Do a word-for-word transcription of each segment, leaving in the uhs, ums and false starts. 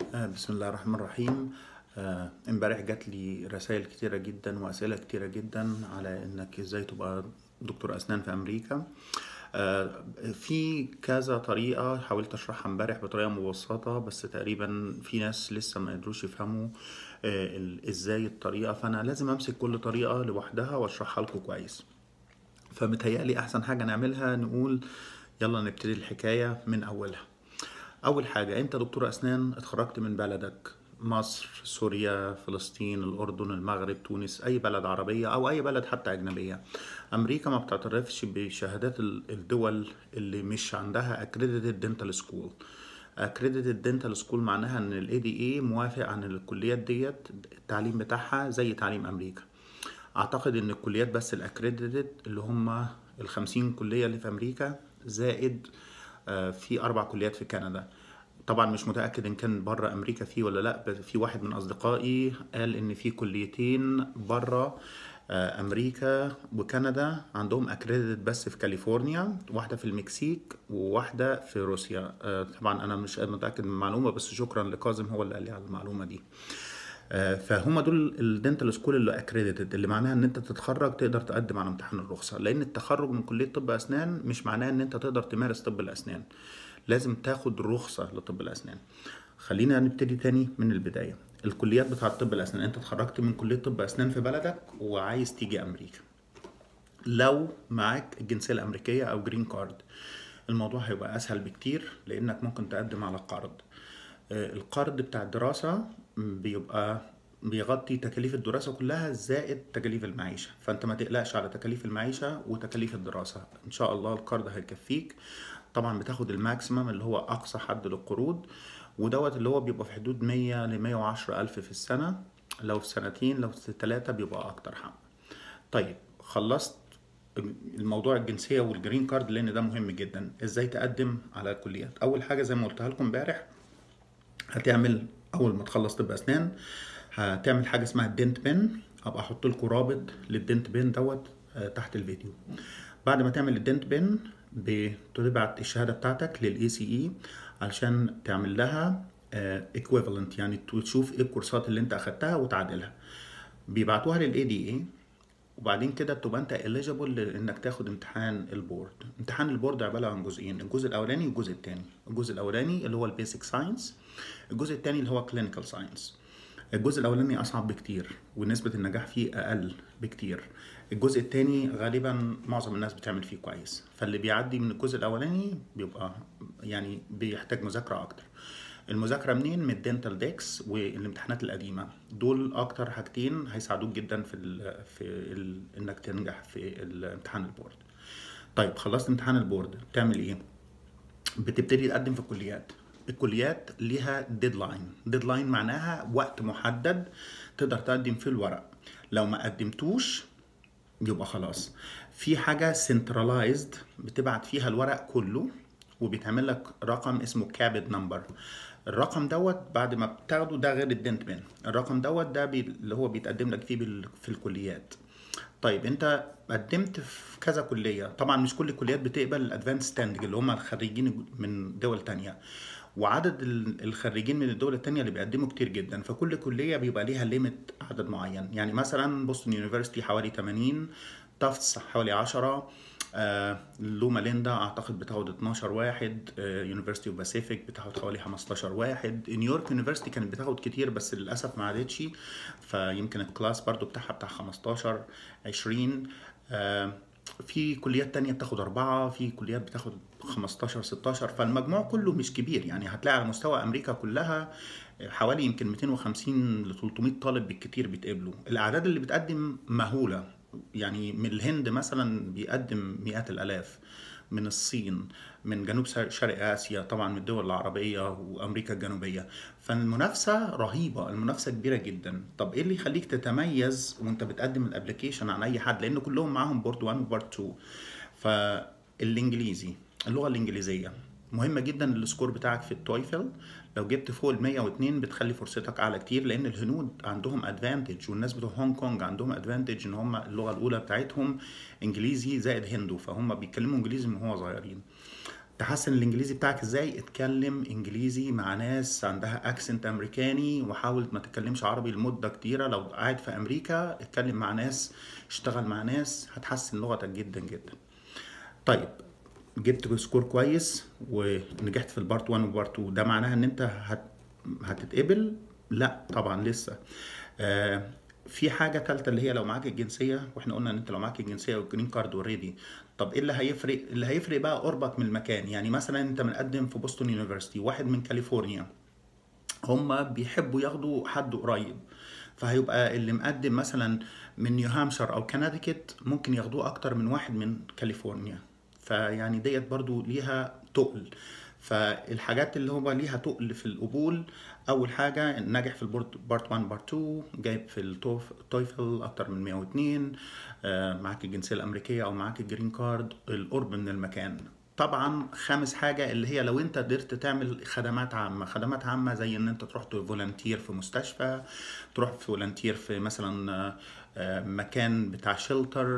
آه، بسم الله الرحمن الرحيم. آه، امبارح جات لي رسائل كتيرة جدا وأسئلة كتيرة جدا على إنك إزاي تبقى دكتور أسنان في أمريكا. آه، في كذا طريقة حاولت أشرحها امبارح بطريقة مبسطة، بس تقريبا في ناس لسه ما قدروش يفهموا آه، ال- إزاي الطريقة، فأنا لازم أمسك كل طريقة لوحدها وأشرحها لكم كويس. فمتهيألي أحسن حاجة نعملها نقول يلا نبتدي الحكاية من أولها. أول حاجة، أنت دكتور أسنان اتخرجت من بلدك، مصر، سوريا، فلسطين، الأردن، المغرب، تونس، أي بلد عربية أو أي بلد حتى أجنبية. أمريكا ما بتعترفش بشهادات ال- الدول اللي مش عندها accredited dental school. accredited dental school معناها إن ال إيه دي إيه موافق عن الكليات ديت التعليم بتاعها زي تعليم أمريكا. اعتقد ان الكليات بس الاكريديتد اللي هم الخمسين كلية اللي في امريكا، زائد آه، في اربع كليات في كندا. طبعا مش متأكد ان كان بره امريكا فيه ولا لا، بس في واحد من اصدقائي قال ان في كليتين بره آه، امريكا وكندا عندهم اكريديتد بس في كاليفورنيا، واحدة في المكسيك وواحدة في روسيا. آه، طبعا انا مش متأكد من المعلومة، بس شكرا لكاظم هو اللي قال لي على المعلومة دي. آه، فهم دول الدنتال سكول اللي اكريديتد، اللي معناها ان انت تتخرج تقدر تقدم على امتحان الرخصه، لان التخرج من كليه طب اسنان مش معناه ان انت تقدر تمارس طب الاسنان، لازم تاخد رخصه لطب الاسنان. خلينا نبتدي تاني من البدايه. الكليات بتاعه طب الاسنان، انت اتخرجت من كليه طب اسنان في بلدك وعايز تيجي امريكا، لو معاك الجنسيه الامريكيه او جرين كارد الموضوع هيبقى اسهل بكتير، لانك ممكن تقدم على قرض. آه، القرض بتاع الدراسة بيبقى بيغطي تكاليف الدراسة كلها زائد تكاليف المعيشة، فانت ما تقلقش على تكاليف المعيشة وتكاليف الدراسة، ان شاء الله القرض هيكفيك. طبعا بتاخد الماكسيمم اللي هو اقصى حد للقروض، ودوت اللي هو بيبقى في حدود مية ل مية وعشرة الف في السنة، لو في سنتين، لو في ثلاثة بيبقى اكتر حق. طيب خلصت الموضوع الجنسية والجرين كارد، لان ده مهم جدا. ازاي تقدم على الكليات؟ اول حاجة زي ما قلتها لكم امبارح، هتعمل اول ما تخلص طب اسنان هتعمل حاجه اسمها الدنت بين. ابقى احط لكم رابط للدنت بين دوت آه، تحت الفيديو. بعد ما تعمل الدنت بين بتبعت الشهاده بتاعتك للاي سي اي علشان تعمل لها ايكويفالنت، يعني تشوف ايه الكورسات اللي انت اخدتها وتعادلها. بيبعتوها للاي دي اي، وبعدين كده بتبقى انت eligible انك تاخد امتحان البورد. امتحان البورد عباره عن جزئين، الجزء الاولاني والجزء الثاني. الجزء الاولاني اللي هو البيسك ساينس، الجزء الثاني اللي هو كلينيكال ساينس. الجزء الاولاني اصعب بكتير ونسبه النجاح فيه اقل بكتير. الجزء الثاني غالبا معظم الناس بتعمل فيه كويس، فاللي بيعدي من الجزء الاولاني بيبقى يعني بيحتاج مذاكره اكتر. المذاكره منين؟ من الدنتال ديكس والامتحانات القديمه، دول اكتر حاجتين هيساعدوك جدا في ال في ال انك تنجح في الامتحان البورد. طيب خلصت امتحان البورد تعمل ايه؟ بتبتدي تقدم في الكليات. الكليات ليها ديدلاين. ديدلاين معناها وقت محدد تقدر تقدم فيه الورق، لو ما قدمتوش يبقى خلاص. في حاجة سنترلايزد بتبعت فيها الورق كله، وبيتعمل لك رقم اسمه كابت نمبر. الرقم دوت بعد ما بتاخده، ده غير الدنت بين، الرقم دوت ده بي اللي هو بيتقدم لك فيه بال- في الكليات. طيب انت قدمت في كذا كلية، طبعا مش كل الكليات بتقبل الادفانس ستاندنج اللي هم الخريجين من دول تانية، وعدد ال- الخريجين من الدول التانية اللي بيقدموا كتير جدا، فكل كلية بيبقى ليها ليميت عدد معين. يعني مثلا بوسطن يونيفرسيتي حوالي ثمانين، تافتس حوالي عشرة، آه، لوما ليندا اعتقد بتاخد اتناشر واحد، يونيفرسيتي اوف باسيفيك بتاخد حوالي خمستاشر واحد، نيويورك يونيفرسيتي كانت بتاخد كتير بس للاسف ما عادتش، فيمكن الكلاس برضو بتاعها بتاع خمستاشر عشرين. آه، في كليات تانية بتاخد أربعة، في كليات بتاخد خمستاشر ستاشر، فالمجموع كله مش كبير. يعني هتلاقي على مستوى أمريكا كلها حوالي يمكن ميتين وخمسين ل تلتمية طالب بالكتير بيتقبلوا. الأعداد اللي بتقدم مهولة، يعني من الهند مثلا بيقدم مئات الآلاف، من الصين، من جنوب شرق آسيا، طبعا من الدول العربية وأمريكا الجنوبية. فالمنافسة رهيبة، المنافسة كبيرة جدا. طب إيه اللي يخليك تتميز وأنت بتقدم الابليكيشن عن أي حد؟ لأن كلهم معاهم بورد واحد وبورد اتنين. فالإنجليزي، اللغة الإنجليزية مهمة جدا. السكور بتاعك في التويفل لو جبت فوق ال مية واتنين بتخلي فرصتك اعلى كتير، لان الهنود عندهم ادفانتج والناس بتوع هونج كونج عندهم ادفانتج ان هم اللغه الاولى بتاعتهم انجليزي زائد هندو، فهم بيتكلموا انجليزي من هو صغيرين. تحسن الانجليزي بتاعك ازاي؟ اتكلم انجليزي مع ناس عندها اكسنت امريكاني، وحاول ما تتكلمش عربي لمدة كتيرة. لو قاعد في امريكا اتكلم مع ناس، اشتغل مع ناس، هتحسن لغتك جدا جدا. طيب، جبت سكور كويس ونجحت في البارت واحد وبارت اتنين، ده معناها ان انت هت... هتتقبل؟ لا طبعا لسه. آه في حاجة تالتة اللي هي لو معاك الجنسية، واحنا قلنا ان انت لو معاك الجنسية والجرين كارد اوريدي. طب ايه اللي هيفرق؟ اللي هيفرق بقى قربك من المكان. يعني مثلا انت مقدم في بوسطن يونيفرسيتي، واحد من كاليفورنيا، هما بيحبوا ياخدوا حد قريب، فهيبقى اللي مقدم مثلا من نيو هامشير او كونتيكت ممكن ياخدوه اكتر من واحد من كاليفورنيا. فيعني ديت برضو ليها تقل. فالحاجات اللي هو ليها تقل في القبول، اول حاجه ناجح في البارت بارت واحد بارت اتنين، جايب في التوف- التويفل اكتر من مية واتنين، آه، معاك الجنسيه الامريكيه او معاك الجرين كارد، القرب من المكان. طبعا خامس حاجة اللي هي لو انت قدرت تعمل خدمات عامة. خدمات عامة زي ان انت تروح فولنتير في مستشفى، تروح فولنتير في مثلا آه، آه، مكان بتاع شلتر،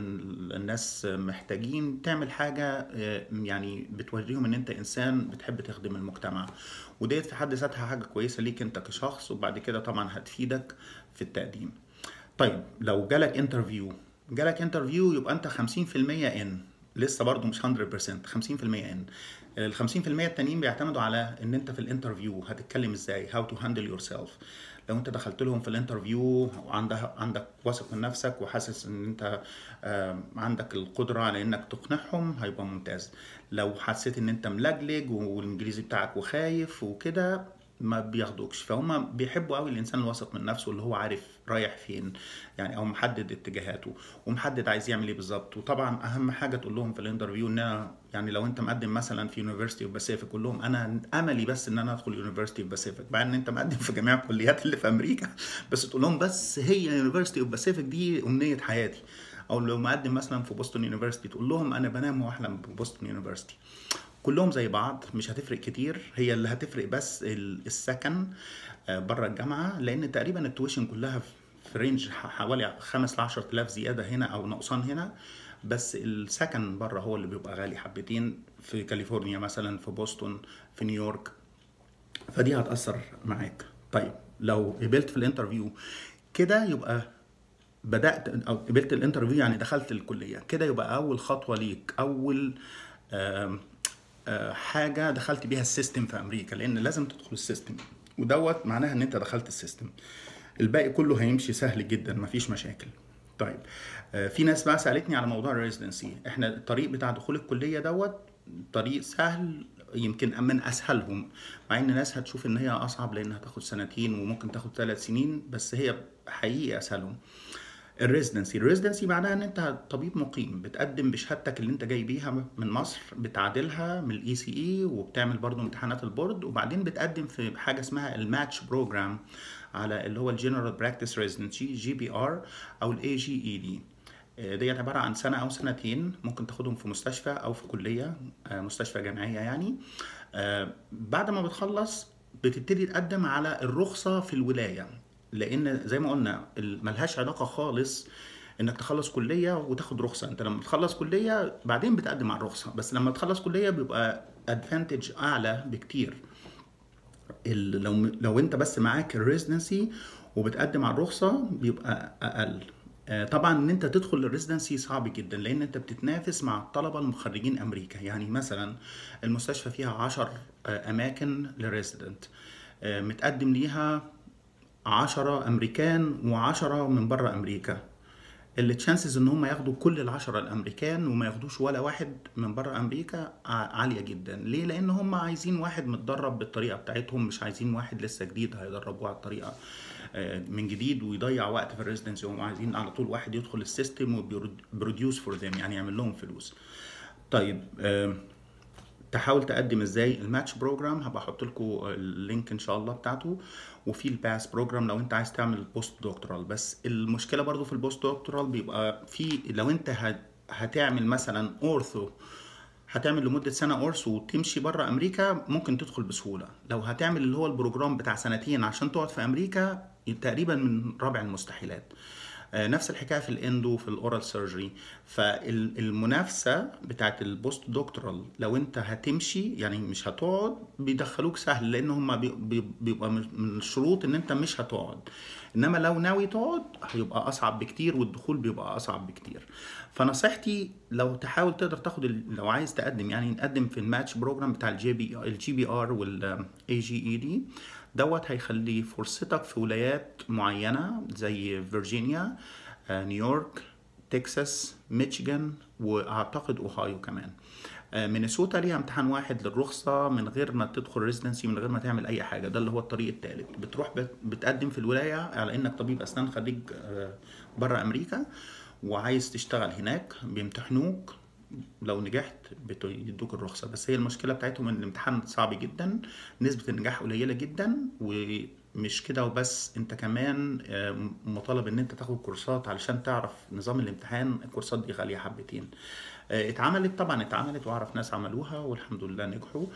الناس محتاجين، تعمل حاجة آه، يعني بتوريهم ان انت انسان بتحب تخدم المجتمع. وديت في حد ذاتها حاجة كويسة ليك انت كشخص، وبعد كده طبعا هتفيدك في التقديم. طيب لو جالك انترفيو، جالك انترفيو يبقى انت خمسين في المية ان، لسه برضو مش مية في المية، خمسين في المية ان. ال خمسين في المية التانيين بيعتمدوا على ان انت في الانترفيو هتتكلم ازاي، how to handle yourself. لو انت دخلت لهم في الانترفيو وعندك عندك واثق من نفسك وحاسس ان انت آم، عندك القدرة على انك تقنعهم، هيبقى ممتاز. لو حسيت ان انت ملجلج والانجليزي بتاعك وخايف وكده، ما بياخدوكش. فهم بيحبوا قوي الانسان الواثق من نفسه، اللي هو عارف رايح فين يعني، او محدد اتجاهاته ومحدد عايز يعمل ايه بالظبط. وطبعا اهم حاجه تقول لهم في الانترفيو ان انا يعني لو انت مقدم مثلا في يونيفرسيتي اوف باسيفيك، قول لهم انا املي بس ان انا ادخل يونيفرسيتي اوف باسيفيك، مع ان انت مقدم في جميع الكليات اللي في امريكا. بس تقول لهم بس هي يونيفرسيتي اوف باسيفيك دي امنيه حياتي. او لو مقدم مثلا في بوسطن يونيفرسيتي، تقول لهم انا بنام واحلم ببوسطن يونيفرسيتي. كلهم زي بعض، مش هتفرق كتير. هي اللي هتفرق بس ال- السكن بره الجامعه، لان تقريبا التويشن كلها في رينج حوالي خمسة ل عشرة آلاف زياده هنا او نقصان هنا. بس السكن بره هو اللي بيبقى غالي حبتين، في كاليفورنيا مثلا، في بوسطن، في نيويورك. فدي هتأثر معاك. طيب لو قبلت في الانترفيو كده، يبقى بدأت او قبلت الانترفيو يعني دخلت الكلية كده، يبقى اول خطوة ليك، اول آم، آه، حاجة دخلت بيها السيستم في امريكا، لان لازم تدخل السيستم، ودوت معناها ان انت دخلت السيستم. الباقي كله هيمشي سهل جدا، مفيش مشاكل. طيب آه، في ناس بقى سألتني على موضوع الريزيدنسي. احنا الطريق بتاع دخول الكلية دوت طريق سهل، يمكن من اسهلهم، مع ان ناس هتشوف ان هي اصعب لانها تاخد سنتين وممكن تاخد ثلاث سنين، بس هي حقيقي اسهلهم. الريزيدنسي الريزيدنسي معناها ان انت طبيب مقيم، بتقدم بشهادتك اللي انت جاي بيها من مصر، بتعادلها من الاي سي اي، وبتعمل برضو امتحانات البورد، وبعدين بتقدم في حاجه اسمها الماتش بروجرام على اللي هو الجنرال براكتس ريزيدنسي جي بي ار، او الاي جي اي دي. ديت عباره عن سنه او سنتين، ممكن تاخدهم في مستشفى او في كليه، آه، مستشفى جامعيه يعني. آه، بعد ما بتخلص بتبتدي تقدم على الرخصة في الولاية، لأن زي ما قلنا ال- ملهاش علاقة خالص إنك تخلص كلية وتاخد رخصة. أنت لما تخلص كلية بعدين بتقدم على الرخصة، بس لما تخلص كلية بيبقى ادفانتج أعلى بكتير. ال- لو لو انت بس معاك الريزيدنسي وبتقدم على الرخصه بيبقى اقل. آه، طبعا ان انت تدخل الريزيدنسي صعب جدا، لان انت بتتنافس مع الطلبه المخرجين امريكا. يعني مثلا المستشفى فيها عشر آه، اماكن للريزيدنت، آه، متقدم ليها عشرة امريكان وعشرة من بره امريكا. اللي تشانسز ان هم ياخدوا كل العشرة الامريكان وما ياخدوش ولا واحد من بره امريكا ع- عالية جدا. ليه؟ لان هم عايزين واحد متدرب بالطريقة بتاعتهم، مش عايزين واحد لسه جديد هيدربوه على الطريقة آه، من جديد ويضيع وقت في الريزيدنسي. هم عايزين على طول واحد يدخل السيستم وبروديوس فور ذيم، يعني يعمل لهم فلوس. طيب آه، تحاول تقدم ازاي الماتش بروجرام، هبقى احط لكم اللينك ان شاء الله بتاعته. وفي الباس بروجرام لو انت عايز تعمل بوست دكتورال. بس المشكله برضو في البوست دكتورال بيبقى في، لو انت هت- هتعمل مثلا اورثو، هتعمل لمده سنه اورثو وتمشي بره امريكا، ممكن تدخل بسهوله. لو هتعمل اللي هو البروجرام بتاع سنتين عشان تقعد في امريكا، تقريبا من رابع المستحيلات. آه، نفس الحكايه في الاندو في الاورال سيرجري. فالمنافسه بتاعت البوست دكتورال لو انت هتمشي يعني مش هتقعد بيدخلوك سهل، لان هم بي- بي- بيبقى من الشروط ان انت مش هتقعد. انما لو ناوي تقعد هيبقى اصعب بكتير، والدخول بيبقى اصعب بكتير. فنصيحتي لو تحاول تقدر تاخد ال- لو عايز تقدم يعني نقدم في الماتش بروجرام بتاع الجي بي الجي بي ار والاي جي اي دي، دوت هيخلي فرصتك في ولايات معينة زي فيرجينيا، آه، نيويورك، تكساس، ميشيغان، واعتقد اوهايو كمان. آه، مينيسوتا ليها امتحان واحد للرخصة من غير ما تدخل ريزيدنسي، من غير ما تعمل اي حاجة. ده اللي هو الطريق الثالث، بتروح بت- بتقدم في الولاية على انك طبيب اسنان خريج بره امريكا وعايز تشتغل هناك، بيمتحنوك، لو نجحت بيدوك الرخصة. بس هي المشكلة بتاعتهم ان الامتحان صعب جدا، نسبة النجاح قليلة جدا. ومش كده وبس، انت كمان آه، مطالب ان انت تاخد كورسات علشان تعرف نظام الامتحان. الكورسات دي غالية حبتين. آه، اتعملت طبعا، اتعملت واعرف ناس عملوها والحمد لله نجحوا.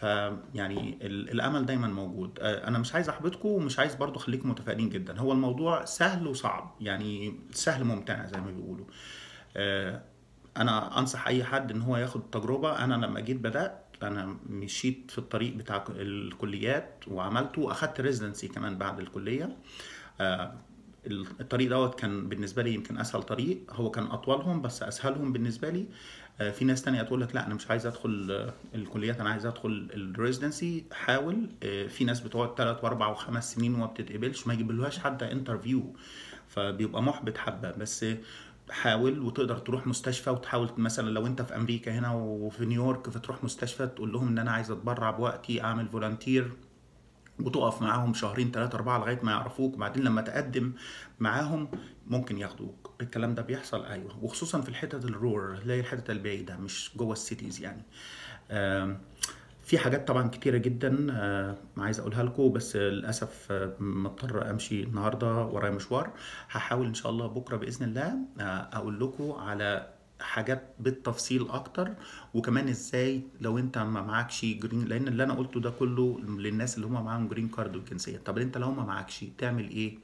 فيعني ال- الامل دايما موجود. آه، انا مش عايز احبطكم ومش عايز برضو اخليكم متفائلين جدا. هو الموضوع سهل وصعب، يعني سهل ممتنع زي ما بيقولوا. آه، انا انصح اي حد ان هو ياخد تجربه. انا لما جيت بدات انا مشيت في الطريق بتاع الكليات وعملته، واخدت ريزيدنسي كمان بعد الكليه. آه، الطريق دوت كان بالنسبه لي يمكن اسهل طريق، هو كان اطولهم بس اسهلهم بالنسبه لي. آه، في ناس تانية تقول لك لا انا مش عايز ادخل آه، الكليات، انا عايز ادخل الريزيدنسي. حاول. آه، في ناس بتقعد ثلاث واربع وخمس سنين وما بتتقبلش، ما يجيبلهاش حتى انترفيو، فبيبقى محبط حبه. بس حاول، وتقدر تروح مستشفى وتحاول مثلا لو انت في امريكا هنا وفي نيويورك، فتروح مستشفى تقول لهم ان انا عايز اتبرع بوقتي اعمل فولنتير، وتقف معاهم شهرين ثلاثة أربعة لغاية ما يعرفوك. بعدين لما تقدم معاهم ممكن ياخدوك. الكلام ده بيحصل أيوه، وخصوصا في الحتت الرور اللي هي الحتت البعيدة، مش جوه السيتيز يعني. آم، في حاجات طبعا كتيرة جدا آه، عايز اقولها لكم، بس للاسف آه، مضطر امشي النهارده، ورايا مشوار. هحاول ان شاء الله بكره باذن الله آه، اقول لكم على حاجات بالتفصيل اكتر، وكمان ازاي لو انت ما معكش جرين، لان اللي انا قلته ده كله للناس اللي هم معاهم جرين كارد والجنسيه. طب انت لو ما معكش تعمل ايه؟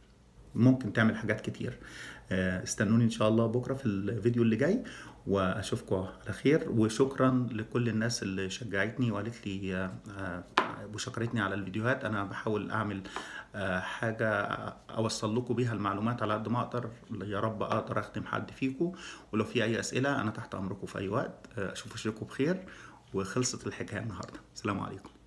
ممكن تعمل حاجات كتير. آه، استنوني ان شاء الله بكره في الفيديو اللي جاي، واشوفكم على خير. وشكرا لكل الناس اللي شجعتني وقالت لي آه، آه، وشكرتني على الفيديوهات. انا بحاول اعمل آه، حاجة اوصل لكم بيها المعلومات على قد ما اقدر. يا رب اقدر اخدم حد فيكم. ولو في اي اسئلة انا تحت امركم في اي وقت. آه، اشوف وشكم بخير. وخلصت الحكاية النهاردة. السلام عليكم.